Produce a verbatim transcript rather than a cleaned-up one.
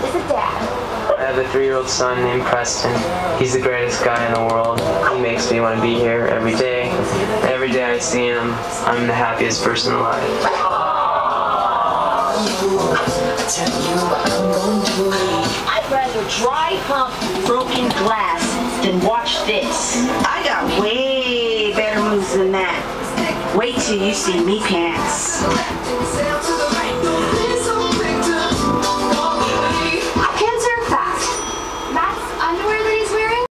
as a dad? I have a three-year-old son named Preston. He's the greatest guy in the world. He makes me want to be here every day. Every day I see him, I'm the happiest person alive. I'd rather dry hump broken glass than watch this. I got way better moves than that. Wait till you see me pants.